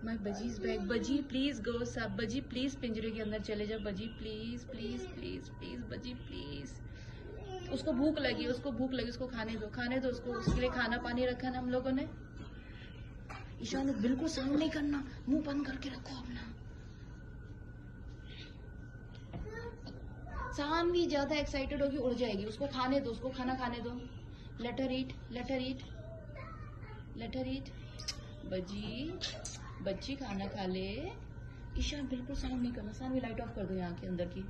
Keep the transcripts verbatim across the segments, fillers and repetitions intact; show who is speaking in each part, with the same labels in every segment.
Speaker 1: My बजीज bag. बजी please go सब, बजी प्लीज पिंजरे के अंदर चले जाओ, बजी प्लीज प्लीज प्लीज प्लीज, बजी प्लीज। उसको भूख लगी, उसको भूख लगी, उसको खाने दो, खाने दो उसको, उसके लिए खाना पानी रखा ना हम लोगों ने। ईशान बिल्कुल साउंड नहीं करना, मुंह बंद करके रखो अपना। शान भी ज्यादा एक्साइटेड होगी उड़ जाएगी, उसको खाने दो, उसको खाना खाने दो। Let her eat, let her eat, let her eat. बजी बच्ची खाना खा ले। ईशान बिल्कुल साउंड नहीं करना। शान भी लाइट ऑफ कर दो यहाँ के अंदर की,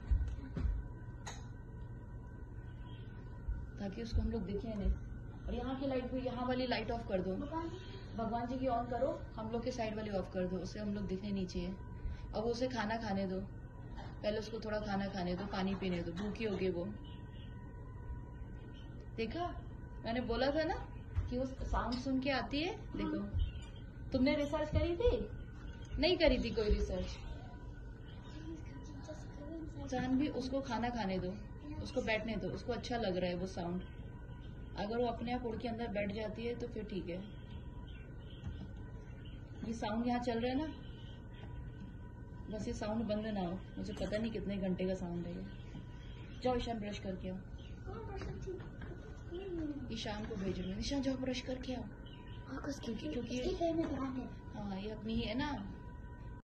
Speaker 1: ताकि उसको हम लोग दिखे नहीं। और यहाँ की लाइट भी, यहाँ वाली लाइट ऑफ कर दो, भगवान जी की ऑन करो, हम लोग के साइड वाली ऑफ कर दो, उससे हम लोग दिखने नहीं चाहिए। अब उसे खाना खाने दो, पहले उसको थोड़ा खाना खाने दो, पानी पीने दो, भूखी होगी वो। देखा, मैंने बोला था ना कि वो साउंड सुन के आती है। देखो, तुमने रिसर्च करी थी? नहीं करी थी कोई रिसर्च। जान भी उसको खाना खाने दो, उसको बैठने दो, उसको अच्छा लग रहा है वो साउंड। अगर वो अपने आप उड़ के अंदर बैठ जाती है तो फिर ठीक है। ये साउंड यहाँ चल रहा है ना, बस ये साउंड बंद ना हो। मुझे पता नहीं कितने घंटे का साउंड है ये। जाओ ईशान ब्रश करके आओ, ईशान को भेज रही हूँ। ईशान जाओ ब्रश करके आओ, क्योंकि क्योंकि हाँ ये अपनी है ना।